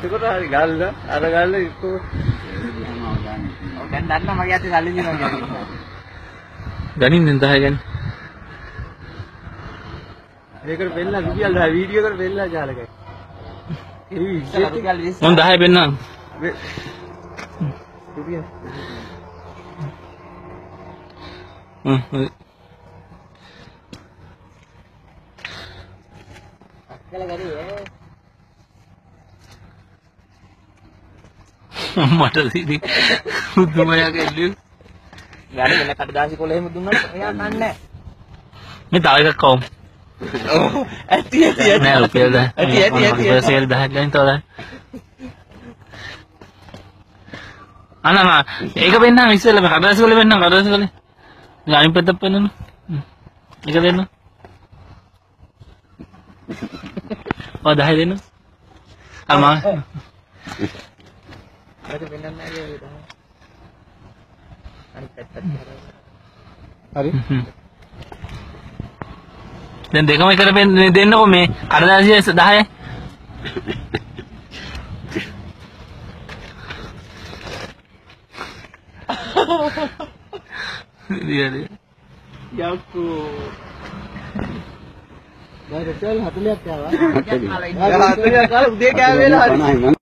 එතකොට හරි ගල්ල අර ගල්ල ඉක්කො දැන් දන්න මගේ අතේ සල්ලි දිනවා කියන්නේ. ගනින් දැන් 10 ගන්න. ඒකට වෙන්නලා රුපියල් 10 වීඩියෝ එකට වෙන්නලා ජාලකයි. ඒ රුපියල් 20. මම 10 පෙන්නන්න. රුපියල්. හරි. අක්කල ගරියේ. මට ඉතින් බුදුමයා කෙල්ලු. ගානේ වෙන කඩදාසි කොළ එහෙම දුන්නා එයා කන්නේ නැහැ. මේ තව එකක් කවමු. ඔව් ඇටි නෑ රුපියල් 10. ඇටි සේල් 10ක් ගන්න තවද. අනනා ඒක වෙන්නම් ඉස්සෙල්ලා මේ කඩදාසි කොළ වෙන්නම් කඩදාසි කොළ. මේ අනිත් පැත්තට පෙන්නන්න. ඒක දෙන්න. ඔය 10 දෙන්න. අම්මා ඒක වෙන්නන්නේ නැහැ ඒක. අනිත් පැත්තට හරි. දැන් දෙකම එකට දෙන්නකො මේ කඩදාසිය 10. ඉතින් යක්කෝ දැන් රුපියල් 40ක් ආවා. 40ක් කාලා උදේ කෑවේ නේද?